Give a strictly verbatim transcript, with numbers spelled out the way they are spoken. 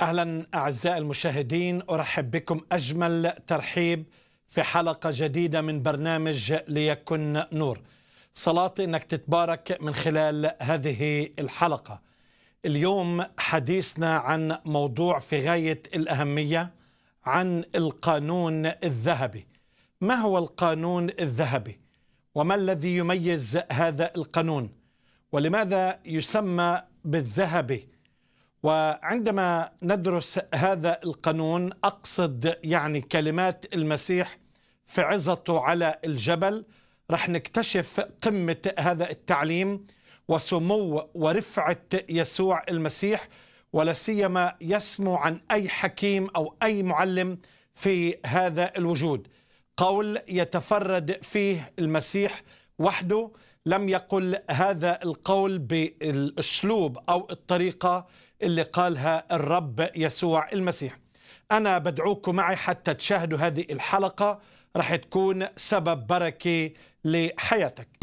أهلا أعزائي المشاهدين، أرحب بكم أجمل ترحيب في حلقة جديدة من برنامج ليكن نور. صلاتي أنك تتبارك من خلال هذه الحلقة. اليوم حديثنا عن موضوع في غاية الأهمية، عن القانون الذهبي. ما هو القانون الذهبي؟ وما الذي يميز هذا القانون؟ ولماذا يسمى بالذهبي؟ وعندما ندرس هذا القانون أقصد يعني كلمات المسيح في عظته على الجبل، رح نكتشف قمة هذا التعليم وسمو ورفعة يسوع المسيح، ولا سيما يسمو عن أي حكيم أو أي معلم في هذا الوجود. قول يتفرد فيه المسيح وحده، لم يقل هذا القول بالأسلوب أو الطريقة اللي قالها الرب يسوع المسيح. أنا بدعوكم معي حتى تشاهدوا هذه الحلقة، رح تكون سبب بركة لحياتك.